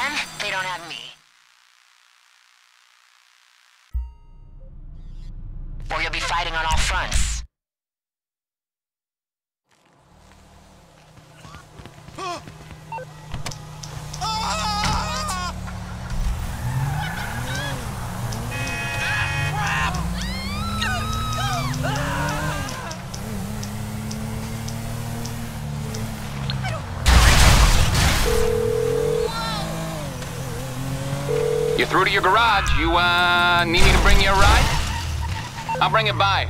them, they don't have me. Or you'll be fighting on all fronts. You're through to your garage. You, need me to bring you a ride? I'll bring it by.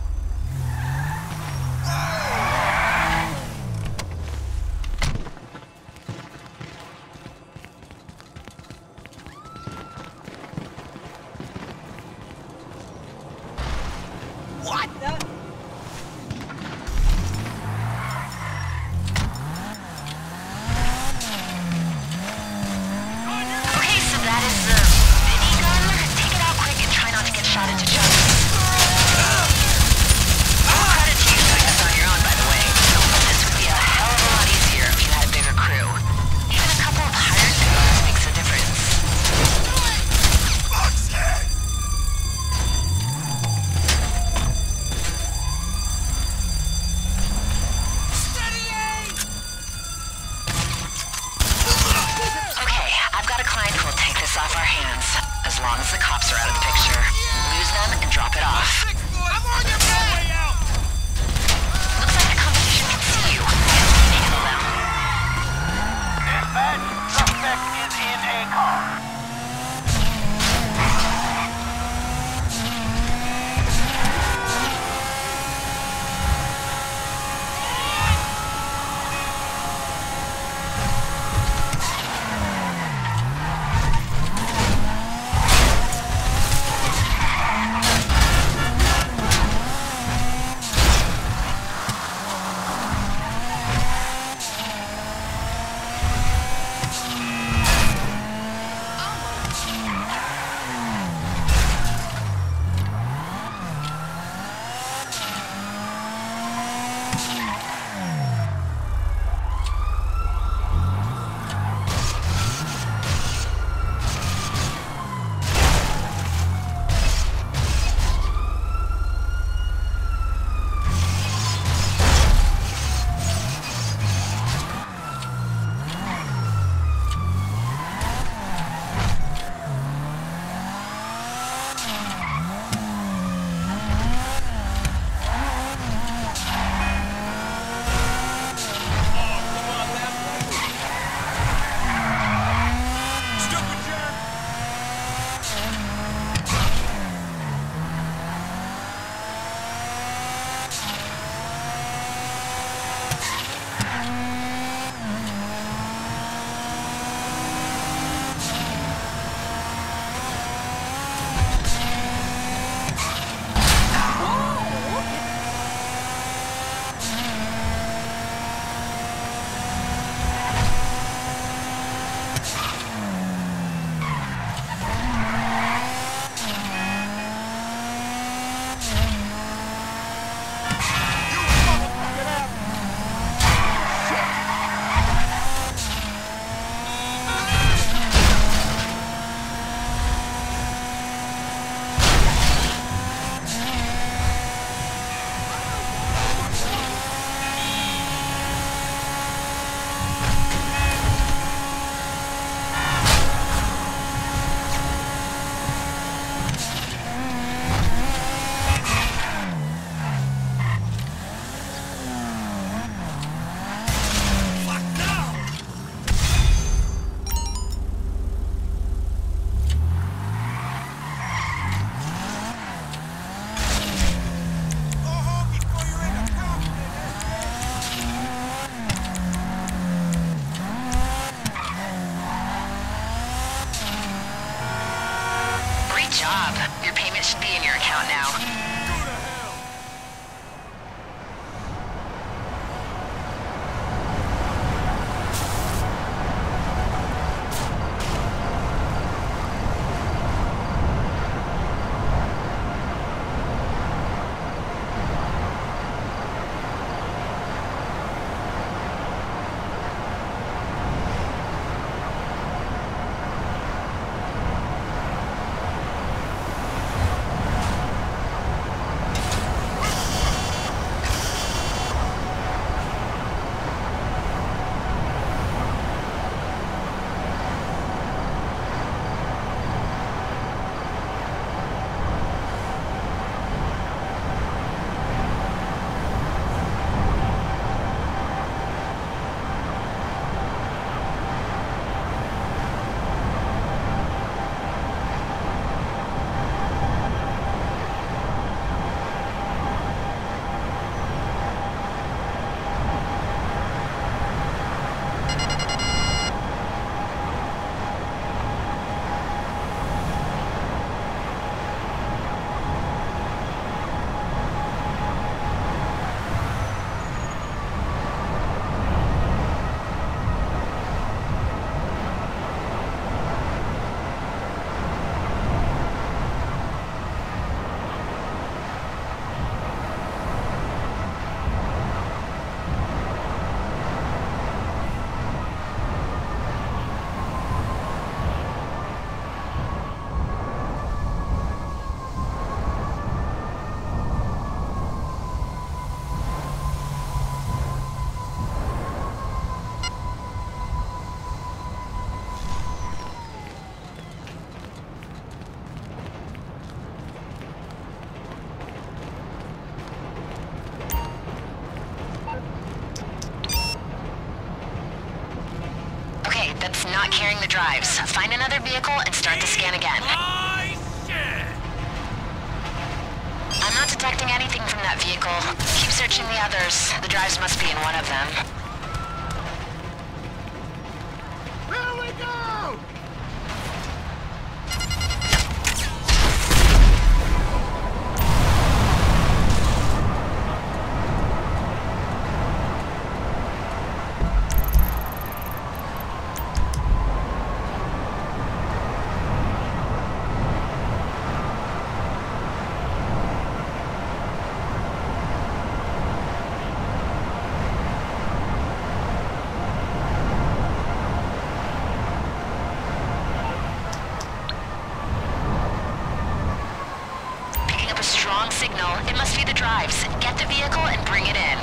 What the? Okay, so that is the minigun. Take it out quick and try not to get shot into chunks. All credit to you doing this on your own, by the way. This would be a hell of a lot easier if you had a bigger crew. Even a couple of hired guns makes a difference. Okay, I've got a client who will take this off our hands, as long as the cops are out of the picture. Lose them and drop it off. I'm on your way out! Looks like the competition can see you. Handle them. Dispatch, suspect is in a car. not carrying the drives. Find another vehicle and start the scan again. My shit! I'm not detecting anything from that vehicle. Keep searching the others. The drives must be in one of them. Here we go! Strong signal. It must be the drives. Get the vehicle and bring it in.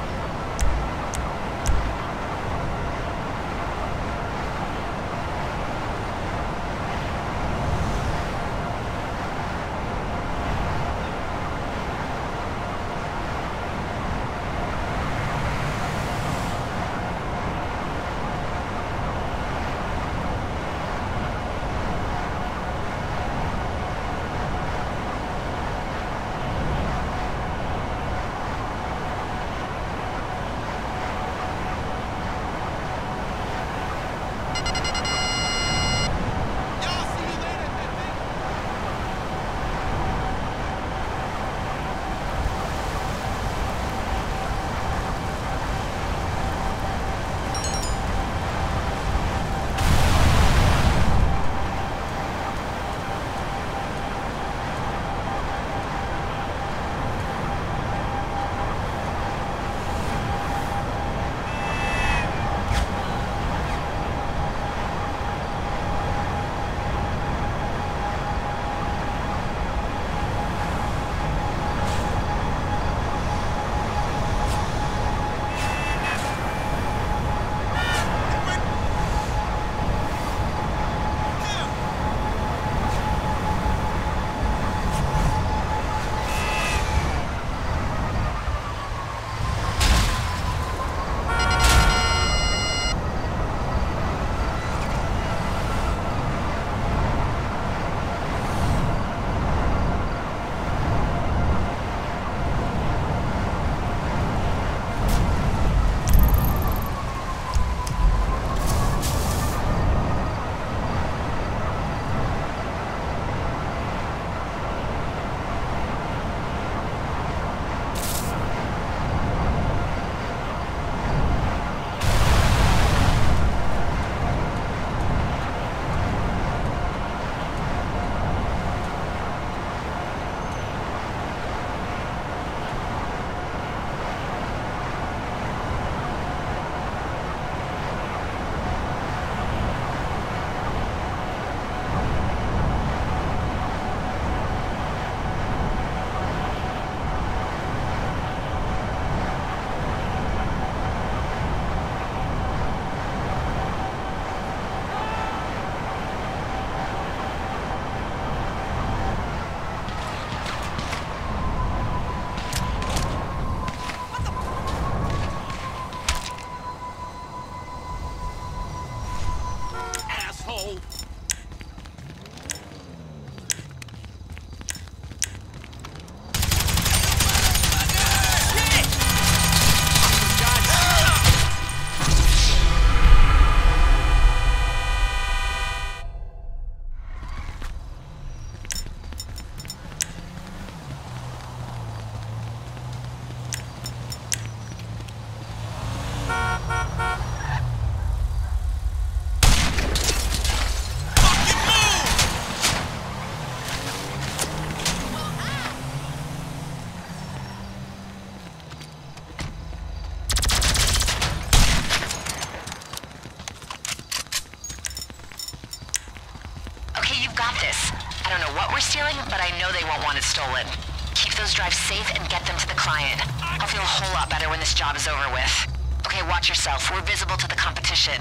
we're stealing, but I know they won't want it stolen. Keep those drives safe and get them to the client. I'll feel a whole lot better when this job is over with. Okay, watch yourself. We're visible to the competition.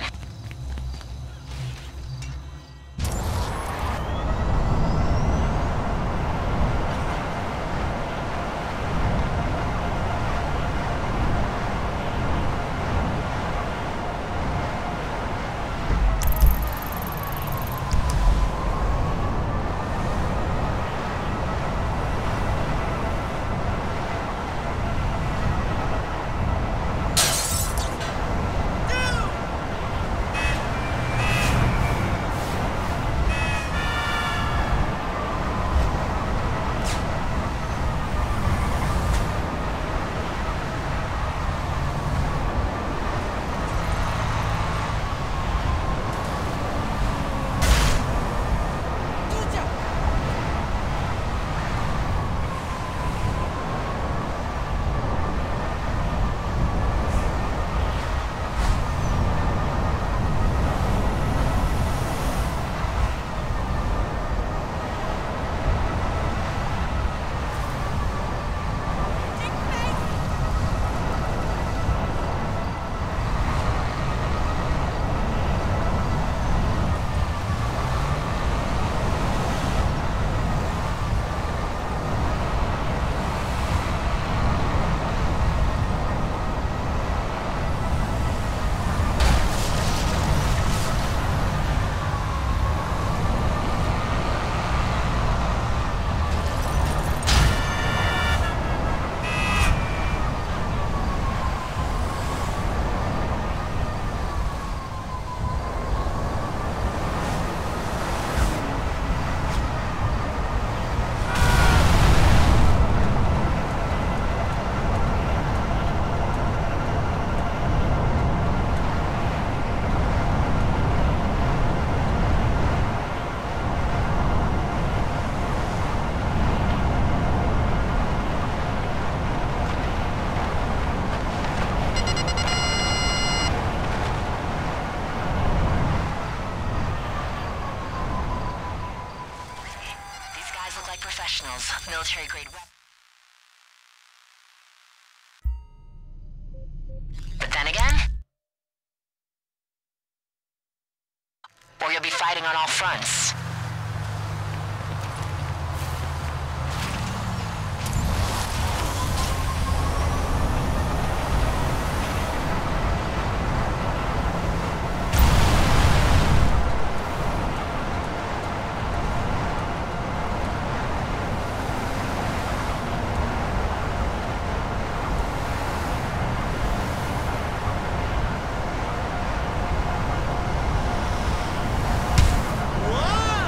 professionals, military-grade weapons. But then again, or you'll be fighting on all fronts. What?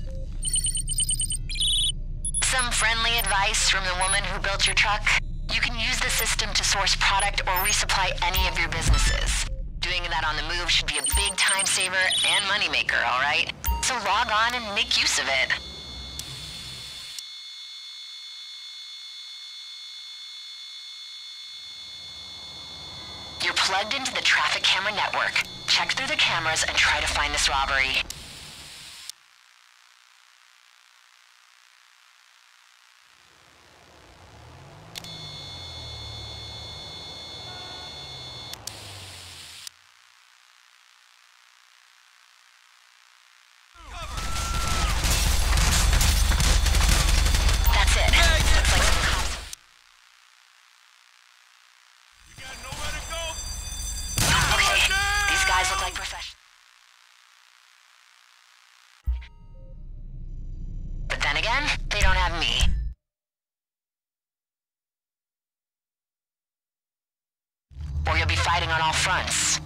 Some friendly advice from the woman who built your truck? You can use the system to source product or resupply any of your businesses. Doing that on the move should be a big time saver and moneymaker, alright? So log on and make use of it. You're plugged into the traffic camera network. Check through the cameras and try to find this robbery. That's it. Looks like some cops. You got nowhere to go? Okay, these guys look like professionals. But then again, they don't have me. Or you'll be fighting on all fronts.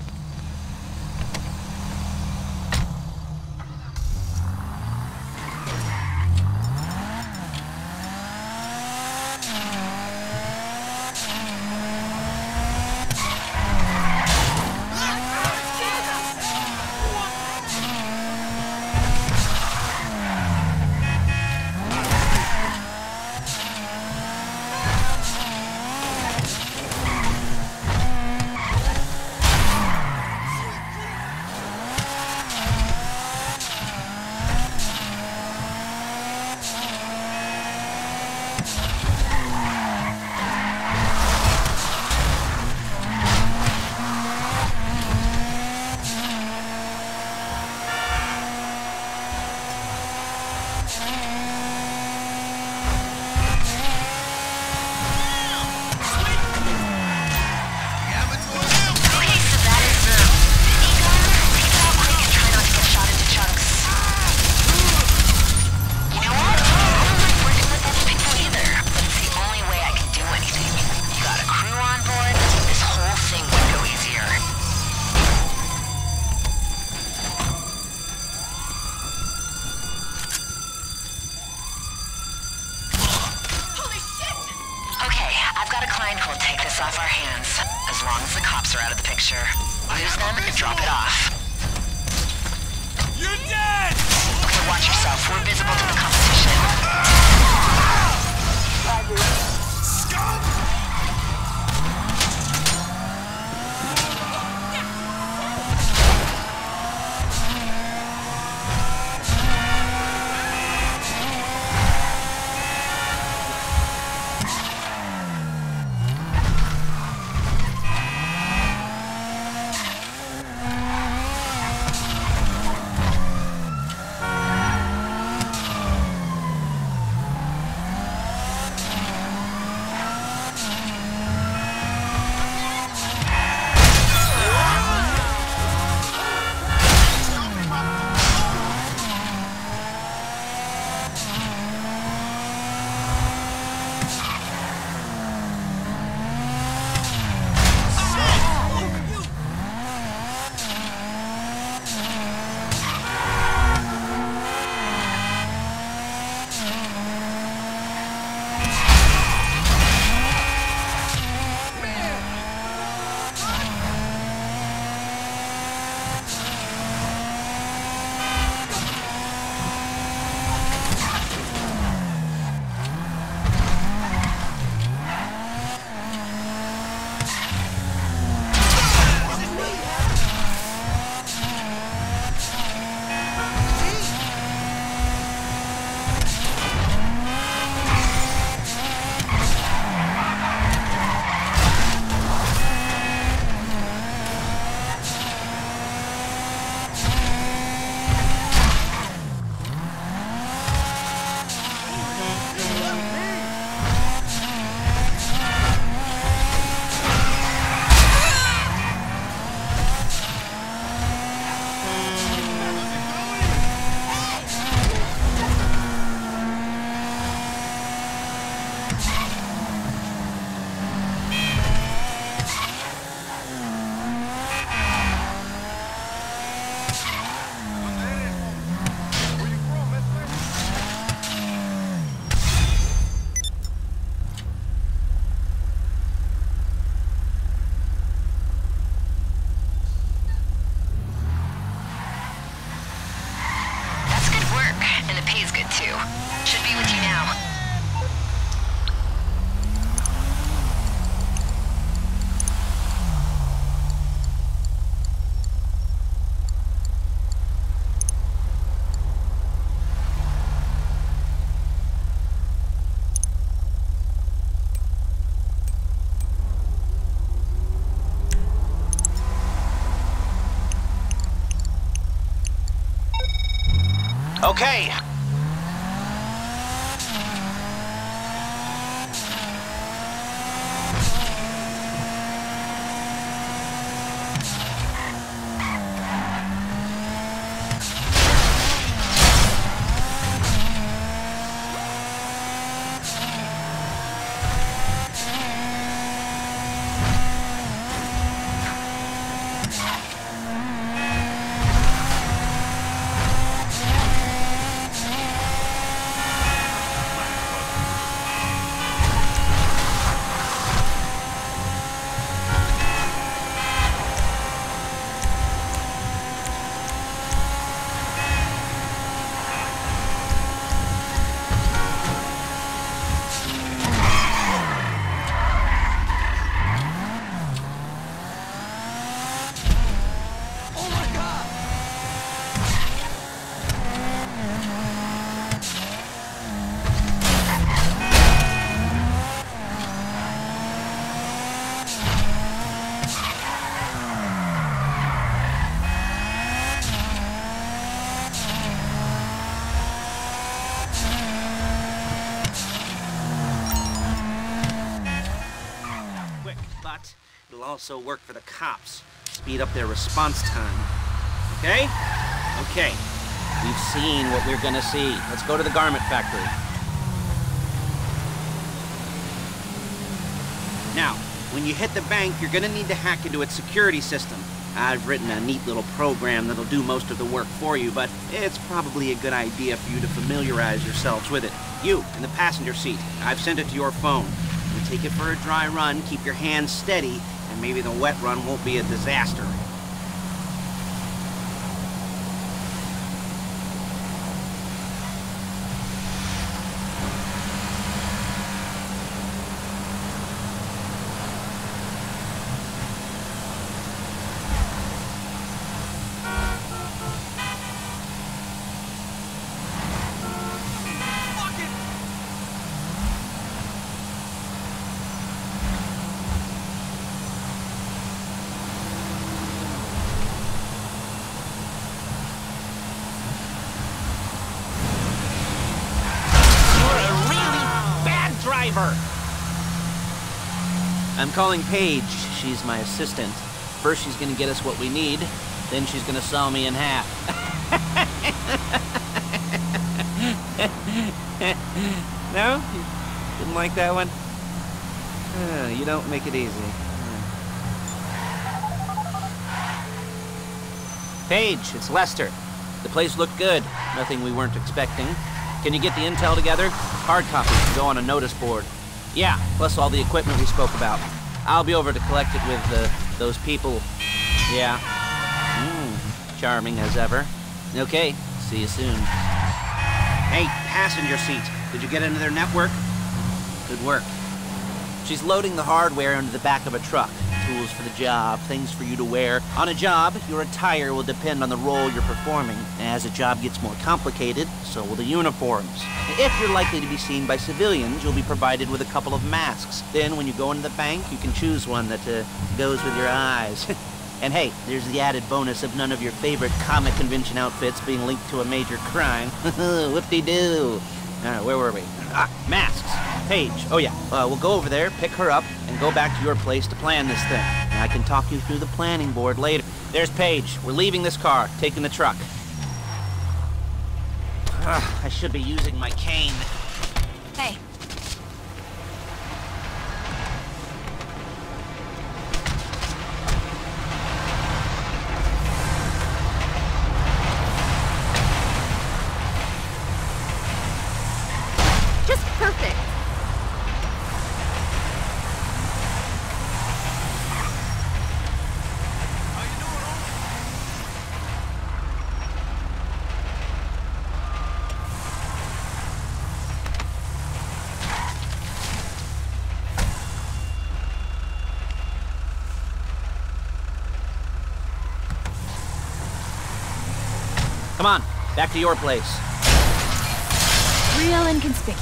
Off our hands, as long as the cops are out of the picture. Use them and drop it off. You're dead! Okay, watch yourself. We're visible to the competition. it to. Should be with you now. Okay. But it'll also work for the cops. Speed up their response time. Okay? Okay. We've seen what we're gonna see. Let's go to the garment factory. Now, when you hit the bank, you're gonna need to hack into its security system. I've written a neat little program that'll do most of the work for you, but it's probably a good idea for you to familiarize yourselves with it. You, in the passenger seat, I've sent it to your phone. You take it for a dry run, keep your hands steady, and maybe the wet run won't be a disaster. I'm calling Paige. She's my assistant. First she's gonna get us what we need, then she's gonna saw me in half. No? You didn't like that one? You don't make it easy. Paige, it's Lester. The place looked good. Nothing we weren't expecting. Can you get the intel together? Hard copies to go on a notice board. Yeah, plus all the equipment we spoke about. I'll be over to collect it with those people. Yeah. Charming as ever. Okay, see you soon. Hey, passenger seat. Did you get into their network? Good work. She's loading the hardware into the back of a truck. Tools for the job, things for you to wear. On a job, your attire will depend on the role you're performing. As a job gets more complicated, so will the uniforms. If you're likely to be seen by civilians, you'll be provided with a couple of masks. Then, when you go into the bank, you can choose one that goes with your eyes. And hey, there's the added bonus of none of your favorite comic convention outfits being linked to a major crime. Whoop-de-doo. Where were we? Masks. Paige. Oh yeah, we'll go over there, pick her up, and go back to your place to plan this thing. I can talk you through the planning board later. There's Paige. We're leaving this car, taking the truck. I should be using my cane. Hey. Just perfect. Come on, back to your place. Real inconspicuous.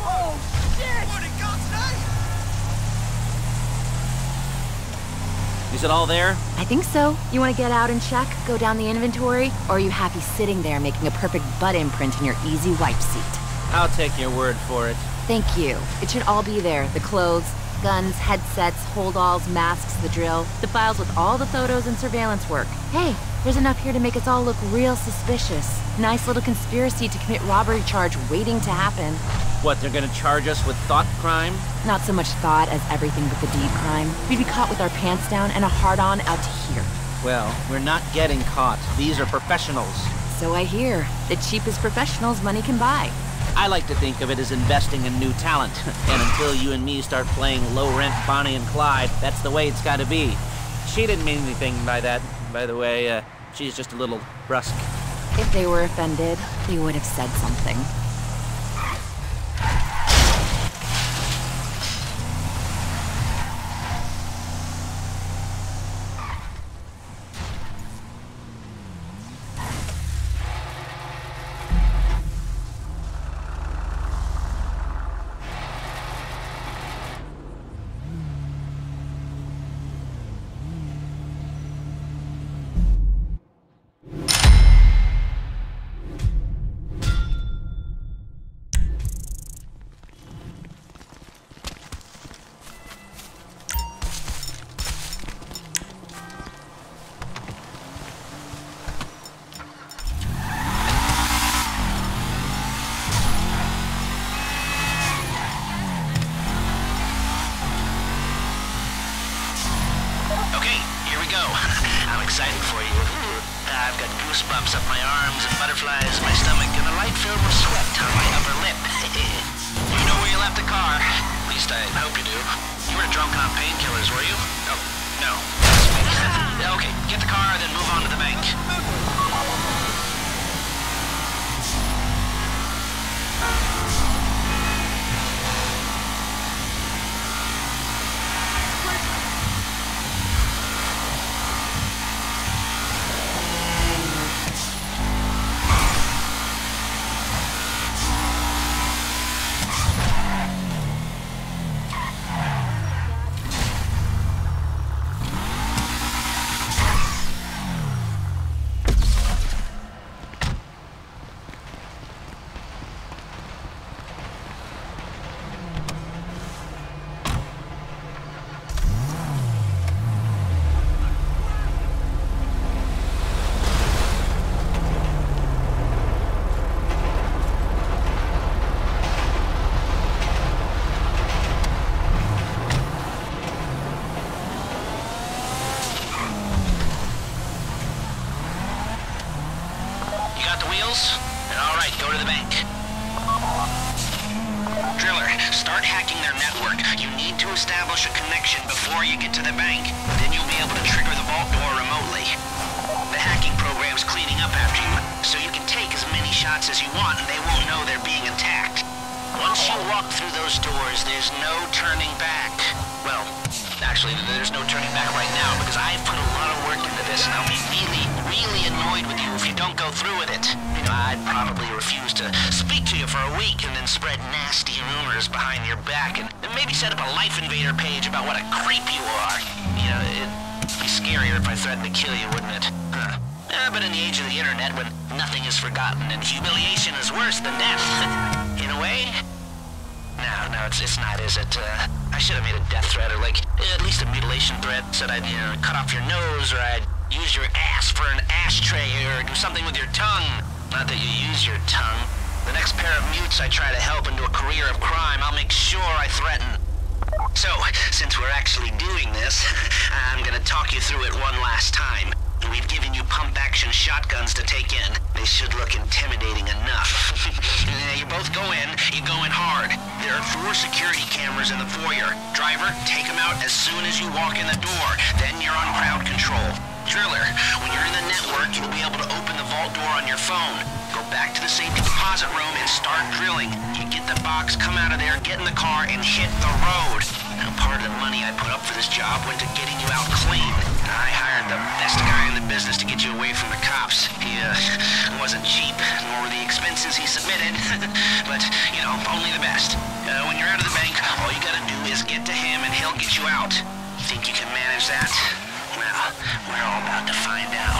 Is it all there? I think so. You want to get out and check? Go down the inventory? Or are you happy sitting there making a perfect butt imprint in your easy wipe seat? I'll take your word for it. Thank you. It should all be there. The clothes, guns, headsets, holdalls, masks, the drill. The files with all the photos and surveillance work. Hey, there's enough here to make us all look real suspicious. Nice little conspiracy to commit robbery charge waiting to happen. What, they're gonna charge us with thought crime? Not so much thought as everything but the deed crime. We'd be caught with our pants down and a hard-on out to here. Well, we're not getting caught. These are professionals. So I hear. The cheapest professionals money can buy. I like to think of it as investing in new talent. And until you and me start playing low-rent Bonnie and Clyde, that's the way it's gotta be. She didn't mean anything by that, by the way. She's just a little brusque. If they were offended, they would have said something. Excited for you. I've got goosebumps up my arms and butterflies in my stomach and a light film of sweat on my upper lip. You know where you left the car? At least I hope you do. You were drunk on painkillers, were you? Oh, no. Okay, get the car, then move on to the bank. Alright, go to the bank. Driller, start hacking their network. You need to establish a connection before you get to the bank. Then you'll be able to trigger the vault door remotely. The hacking program's cleaning up after you, so you can take as many shots as you want and they won't know they're being attacked. Once you walk through those doors, there's no turning back. Well, actually, there's no turning back right now because I've put a lot of work into this and I'll be really annoyed with you if you don't go through with it. You know, I'd probably refuse to speak to you for a week and then spread nasty rumors behind your back and maybe set up a Life Invader page about what a creep you are. You know, it'd be scarier if I threatened to kill you, wouldn't it? Huh. But in the age of the internet, when nothing is forgotten and humiliation is worse than death, in a way... No, it's not, is it? I should have made a death threat, or like, at least a mutilation threat. Said I'd, you know, cut off your nose, or I'd use your ass for an ashtray, or do something with your tongue. Not that you use your tongue. The next pair of mutes I try to help into a career of crime, I'll make sure I threaten. So, since we're actually doing this, I'm gonna talk you through it one last time. We've given you pump-action shotguns to take in. They should look intimidating enough. You both go in hard. There are 4 security cameras in the foyer. Driver, take them out as soon as you walk in the door. Then you're on crowd control. Driller, when you're in the network, you'll be able to open the vault door on your phone. Go back to the safety deposit room and start drilling. You get the box, come out of there, get in the car, and hit the road. Now, part of the money I put up for this job went to getting you out clean. I hired the best guy in the business to get you away from the cops. He wasn't cheap, nor were the expenses he submitted. But, you know, only the best. When you're out of the bank, all you gotta do is get to him and he'll get you out. Think you can manage that? Well, we're all about to find out.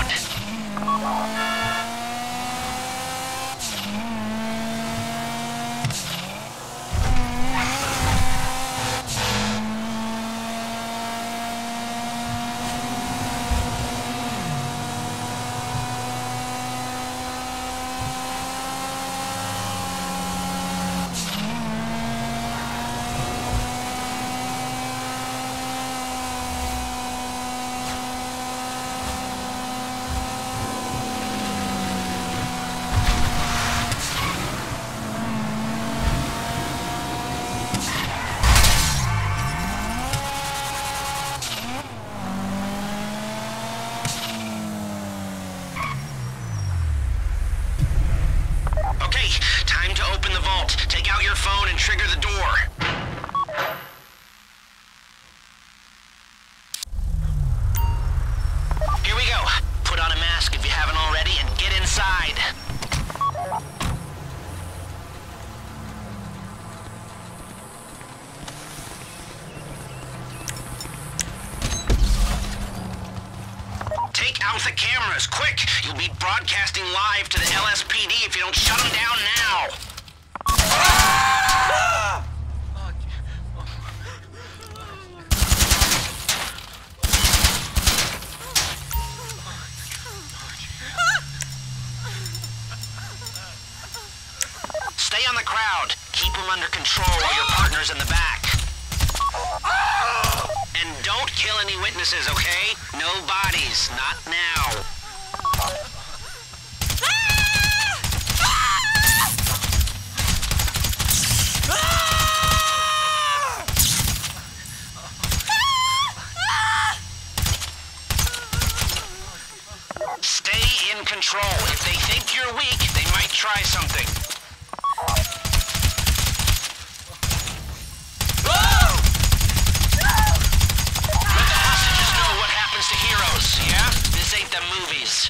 Time to open the vault. Take out your phone and trigger the door. Here we go. Put on a mask if you haven't already and get inside. Take out the cameras, quick! You'll be broadcasting live to the LSPD if you don't shut them down now! Stay on the crowd. Keep them under control while your partner's in the back. And don't kill any witnesses, okay? No bodies, not now. Stay in control. If they think you're weak, they might try something. Yeah? This ain't the movies.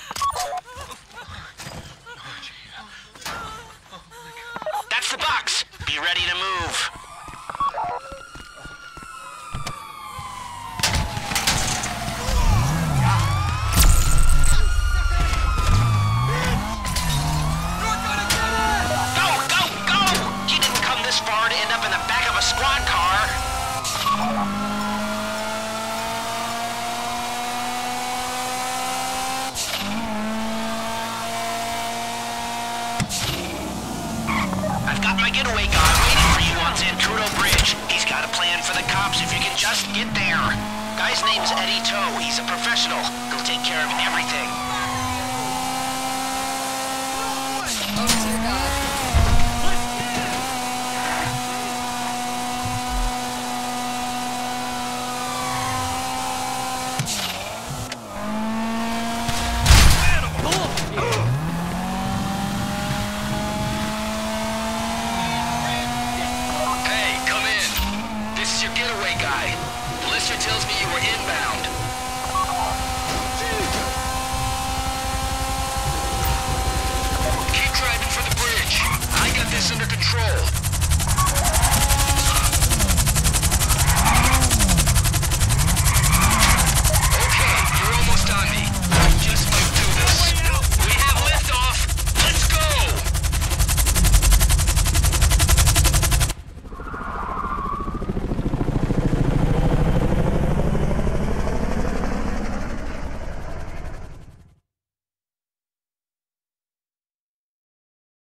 That's the box. Be ready to move. Go, go, go! You didn't come this far to end up in the back of a squad car. My getaway guy waiting for you on Zancudo Bridge. He's got a plan for the cops if you can just get there. Guy's name's Eddie Toe. He's a professional. He'll take care of everything. Tells me you were inbound.